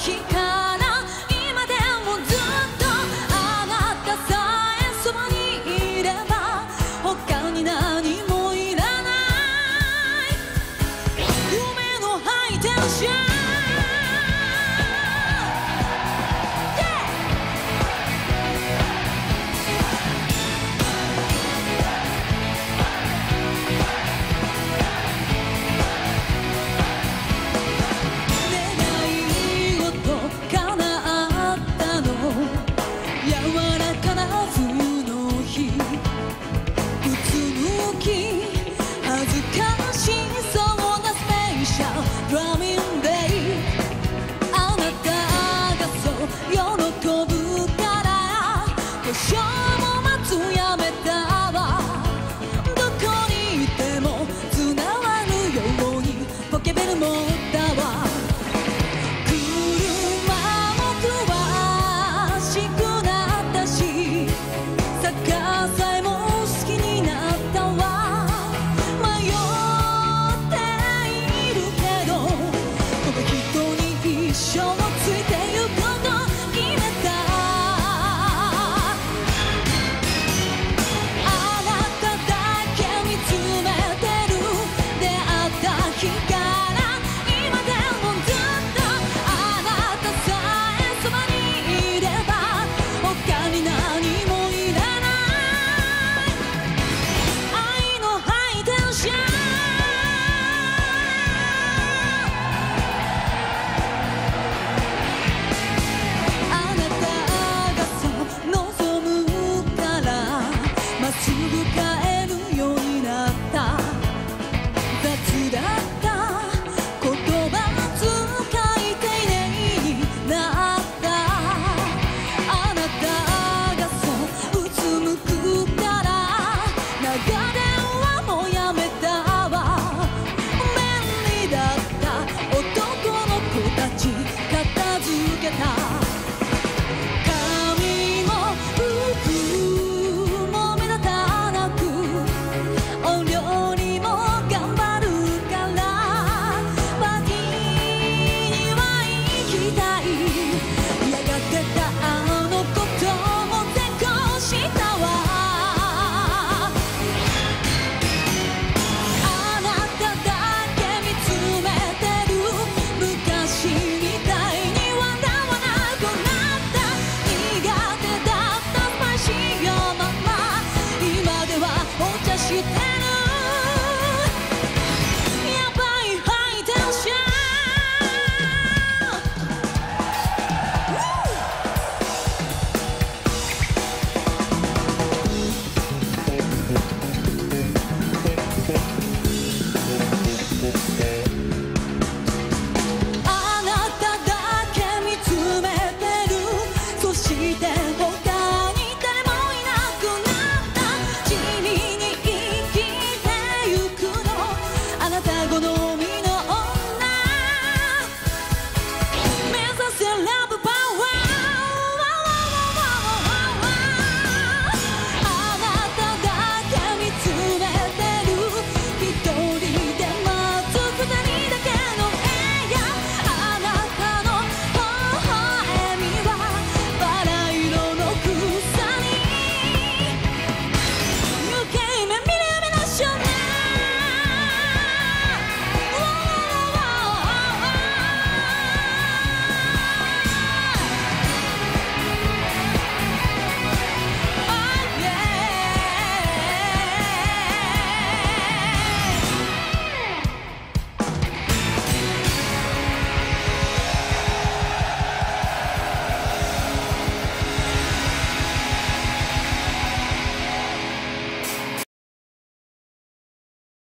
日から今でもずっとあなたさえそばにいれば他に何もいらない夢のハイテンション今日も待つやめたわどこにいても繋がるようにポケベル持ったわ車も詳しくなったしサッカーさえも好きになったわ迷っているけどこの人に一生